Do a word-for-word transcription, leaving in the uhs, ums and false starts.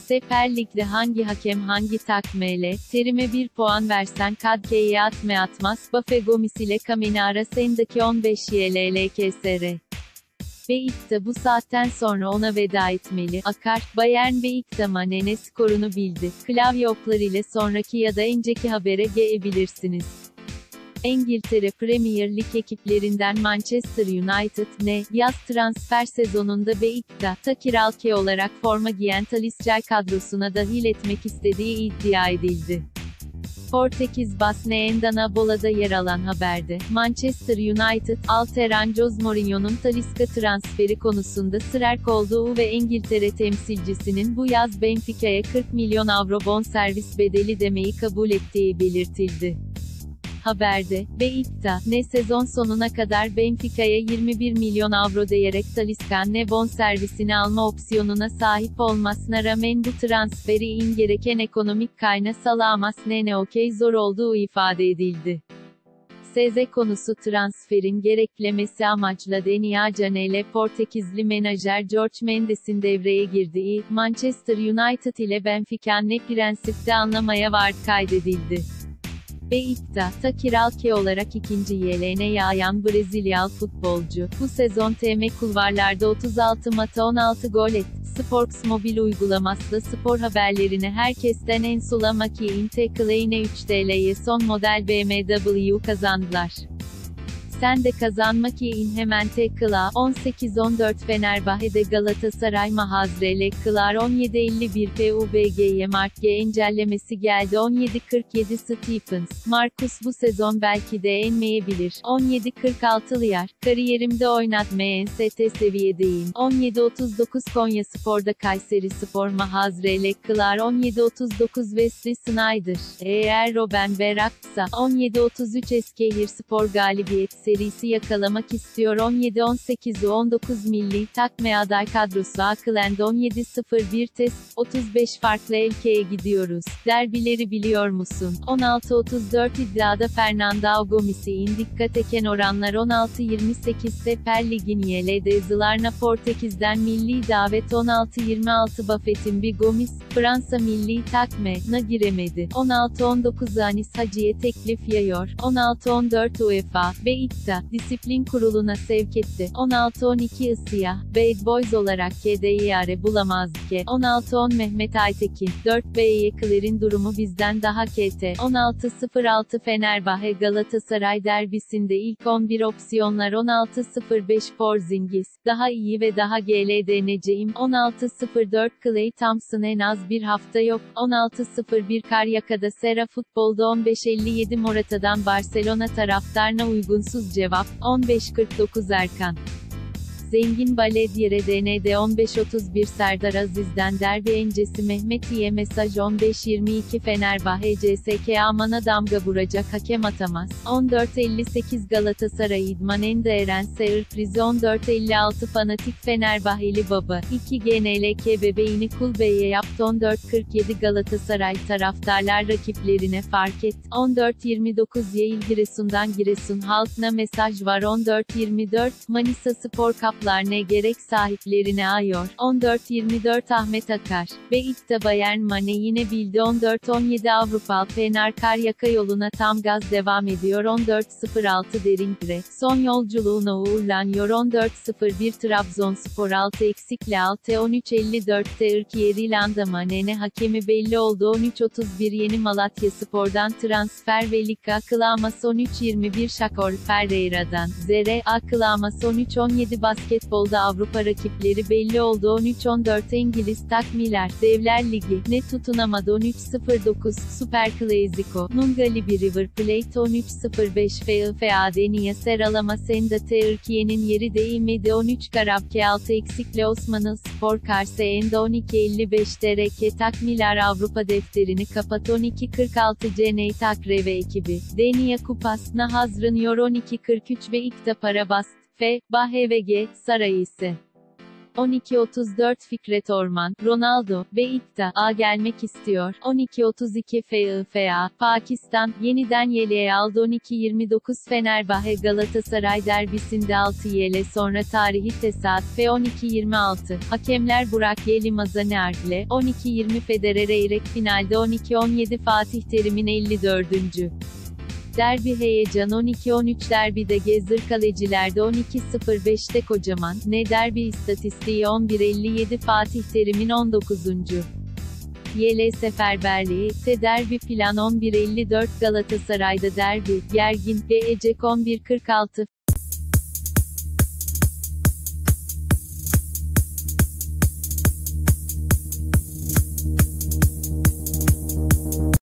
Süper Lig'de hangi hakem hangi takmele, terime bir puan versen kadkeye atme atmaz, Bafe Gomis ile Kamenara sendaki on beş Y L L K S R. Beşiktaş bu saatten sonra ona veda etmeli. Akar, Bayern Beşiktaş Mane skorunu bildi. Klavye okları ile sonraki ya da önceki habere gelebilirsiniz. İngiltere Premier Lig ekiplerinden Manchester United, ne, yaz transfer sezonunda Beşiktaş'ta kiralık olarak forma giyen Talisca kadrosuna dahil etmek istediği iddia edildi. Portekiz basını Endanabola'da yer alan haberde, Manchester United, Alteran Jose Mourinho'nun Talisca transferi konusunda ısrar olduğu ve İngiltere temsilcisinin bu yaz Benfica'ya kırk milyon avro bonservis bedeli demeyi kabul ettiği belirtildi. Haberde, Beşiktaş, ne sezon sonuna kadar Benfica'ya yirmi bir milyon avro değerek Talisca ne bonservisini alma opsiyonuna sahip olmasına rağmen bu transferi in gereken ekonomik kayna sağlamaz ne ne okey zor olduğu ifade edildi. Seze konusu transferin gereklemesi amaçla Denia Canel'e Portekizli menajer Jorge Mendes'in devreye girdiği, Manchester United ile Benfica ne prensipte anlamaya vardı kaydedildi. Beşiktaş'ta kiralık olarak ikinci yeleğine yağan Brezilyalı futbolcu, bu sezon T M kulvarlarda otuz altı maçta on altı gol etti. Sports mobil uygulamasıyla spor haberlerini herkesten en sulamak in tekleğine üç T L'ye son model B M W kazandılar. Sen de kazanmak in hemen tekla. on sekiz on dört Fenerbahçe'de Galatasaray Mahazrele Kılar on yedi elli bir P U B G'ye Mark G encellemesi geldi on yedi kırk yedi Stephens, Marcus bu sezon belki de enmeyebilir. on yedi kırk altı Liyar, kariyerimde oynatmayan S T seviyedeyim. on yedi otuz dokuz Konyaspor'da Kayserispor Mahazrele Kılar on yedi otuz dokuz Wesley Sneijder, eğer Robben Beraksa, on yedi otuz üç Eskişehirspor galibiyet serisi yakalamak istiyor on yedi on sekiz U on dokuz milli takme aday kadrosu Akland on yedi sıfır bir test, otuz beş farklı ülkeye gidiyoruz. Derbileri biliyor musun? on altı otuz dört iddiada Fernando Gomis'i in dikkat eken oranlar on altı yirmi sekiz Süper Lig'in Y L D Zılarna Portekiz'den milli davet on altı yirmi altı Buffett'in bir Gomis, Fransa milli takme, na giremedi. on altı on dokuz Anis Hacı'ya teklif yayıyor. on altı on dört UEFA, Beşiktaş, Disiplin Kurulu'na sevk etti. on altı on iki Isıya, Bad Boys olarak K D'yi are bulamaz ki. on altı on Mehmet Aytekin, dört B Yekler'in durumu bizden daha K T. on altı sıfır altı Fenerbahçe Galatasaray derbisinde ilk on bir opsiyonlar on altı sıfır beş Porzingis, daha iyi ve daha G L deneyeceğim. on altı sıfır dört Klay Thompson en az bir hafta yok. on altı sıfır bir Karyaka'da Sera Futbol'da on beş elli yedi Morata'dan Barcelona taraftarına uygunsuz cevap, on beş kırk dokuz Erkan. Zengin Balediyere D N D on beş otuz bir Serdar Aziz'den derbi öncesi Mehmetiye mesaj on beş yirmi iki Fenerbahçe C S K Aman'a damga vuracak hakem atamaz. on dört elli sekiz Galatasaray İdman Ende Eren Seır Prizi on dört elli altı Fanatik Fenerbahçeli Baba, iki G N L K bebeğini Kul Bey'e yaptı on dört kırk yedi Galatasaray taraftarlar rakiplerine fark et. on dört yirmi dokuz Yayıl Giresun'dan Giresun halkına mesaj var on dört yirmi dört Manisa Spor Cup ne gerek sahiplerine ayıyor. on dört yirmi dört Ahmet Akar. Beşiktaş Bayern Mane yine bildi on dört on yedi Avrupa Fener Karyaka yoluna tam gaz devam ediyor on dört sıfır altı Derinkre. Son yolculuğuna uğurlanıyor on dört sıfır bir Trabzonspor altı eksikle altı on üç elli dörtte Irkiyeri-Landa Mane'ne hakemi belli oldu on üç otuz bir Yeni Malatyaspor'dan transfer ve lig akılamas on üç yirmi bir Şakor Ferreira'dan. Zere akılamas on üç on yedi Basket Basketbolda Avrupa rakipleri belli oldu on üç on dört İngiliz takmiler, Devler Ligi, ne tutunamadı on üç sıfır dokuz, Super Clasico, Nungali River Plate on üç sıfır beş F I F A Deniya Seralama Senda Türkiye'nin yeri değmedi on üç Karabke altı eksikle Osmanlı Spor Karse Ende on iki elli beş Dereke takmiler Avrupa defterini kapat on iki kırk altı Ceneyt Akreve ekibi, Deniya Kupas, hazırlanıyor on iki kırk üç ve İkta para bastı. F, Bahevege, Sarayısı. on iki otuz dört Fikret Orman, Ronaldo, Beikta, A gelmek istiyor, on iki otuz iki F I F A, Pakistan, yeniden yeleğe aldı on iki yirmi dokuz Fenerbahçe Galatasaray derbisinde altı yele sonra tarihi tesadüfe on iki yirmi altı, hakemler Burak Yılmaz'a Nargile, on iki yirmi Federer Eyrek finalde on iki on yedi Fatih Terim'in elli dördüncü derbi heyecan on iki on üç derbide Gezdir Kalecilerde on iki sıfır beşte Kocaman, ne derbi istatistiği on bir elli yedi Fatih Terim'in on dokuzuncu Y L seferberliği, T derbi plan on bir elli dört Galatasaray'da derbi, gergin, G Ecek on bir kırk altı